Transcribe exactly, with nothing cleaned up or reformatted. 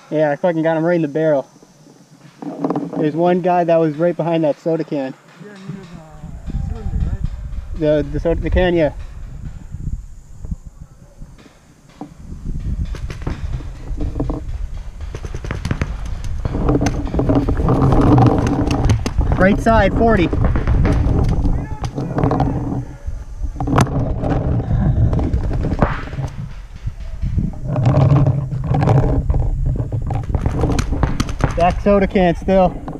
Yeah, I fucking got him right in the barrel. There's one guy that was right behind that soda can. Yeah, near the cylinder, right? The the soda the can, yeah. Right side, forty. Back soda can still.